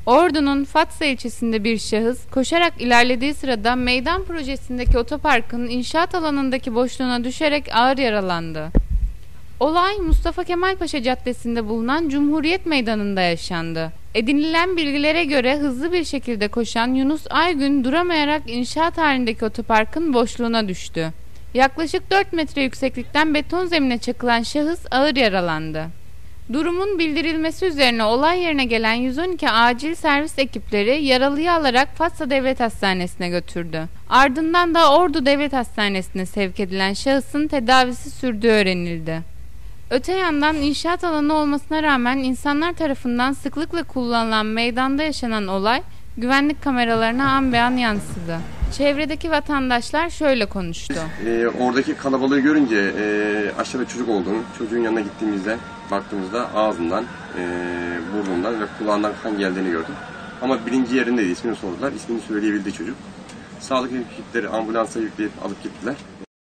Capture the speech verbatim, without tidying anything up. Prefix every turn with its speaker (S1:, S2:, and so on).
S1: Ordu'nun Fatsa ilçesinde bir şahıs koşarak ilerlediği sırada meydan projesindeki otoparkın inşaat alanındaki boşluğuna düşerek ağır yaralandı. Olay Mustafa Kemal Paşa Caddesi'nde bulunan Cumhuriyet Meydanı'nda yaşandı. Edinilen bilgilere göre hızlı bir şekilde koşan Yunus Aygün duramayarak inşaat halindeki otoparkın boşluğuna düştü. Yaklaşık dört metre yükseklikten beton zemine çakılan şahıs ağır yaralandı. Durumun bildirilmesi üzerine olay yerine gelen yüz on iki acil servis ekipleri yaralıyı alarak Fatsa Devlet Hastanesi'ne götürdü. Ardından da Ordu Devlet Hastanesi'ne sevk edilen şahısın tedavisi sürdüğü öğrenildi. Öte yandan inşaat alanı olmasına rağmen insanlar tarafından sıklıkla kullanılan meydanda yaşanan olay güvenlik kameralarına an be an yansıdı. Çevredeki vatandaşlar şöyle konuştu.
S2: E, oradaki kalabalığı görünce e, aşağıda çocuk olduğunu, çocuğun yanına gittiğimizde baktığımızda ağzından, e, burnundan ve kulağından kan geldiğini gördüm. Ama birinci yerindeydi, ismini sordular. İsmini söyleyebildi çocuk. Sağlık ekipleri ambulansa yükleyip alıp gittiler.